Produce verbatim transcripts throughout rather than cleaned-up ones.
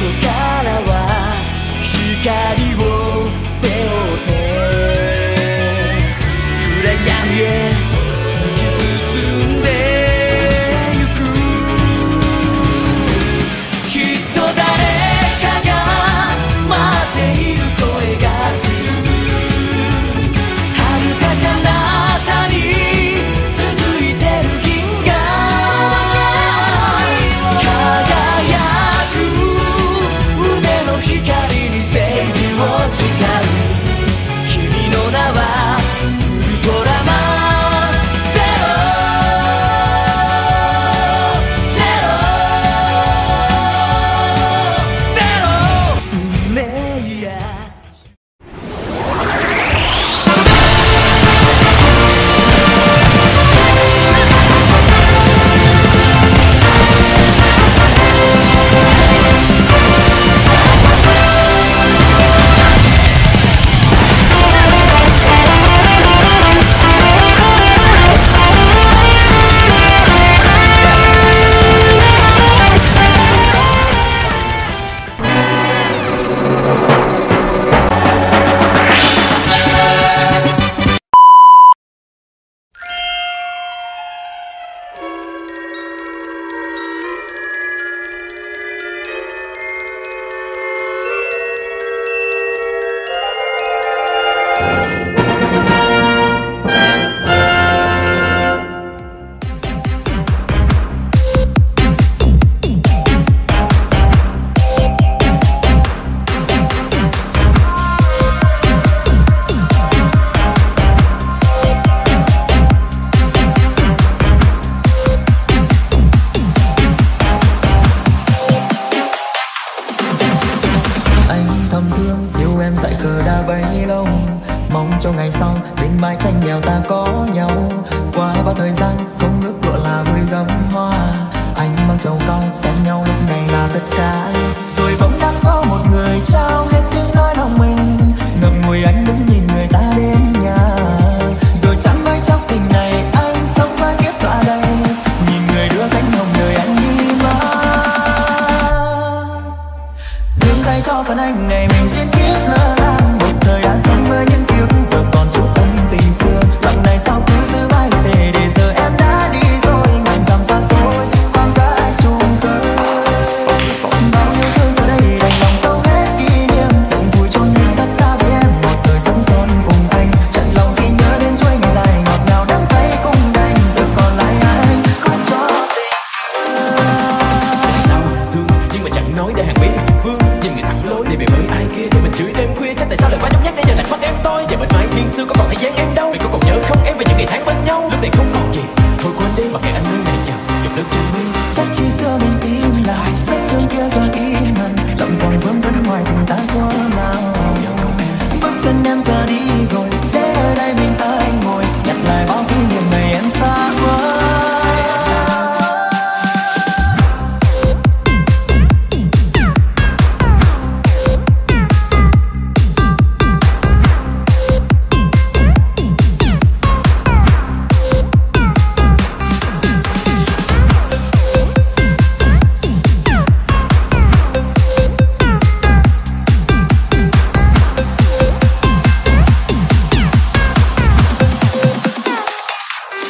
からは光を背負って暗闇へ突き進んでゆく。きっと誰かが待っている声がする。遥か彼方に続いてる銀河、輝く腕の光に正義を誓う。君の名はウルトラマンゼロゼロゼロ。運命や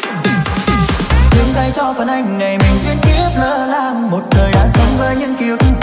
cho phần anh ngày mình duyên kiếp lỡ lang một đời đã sống với những ký ức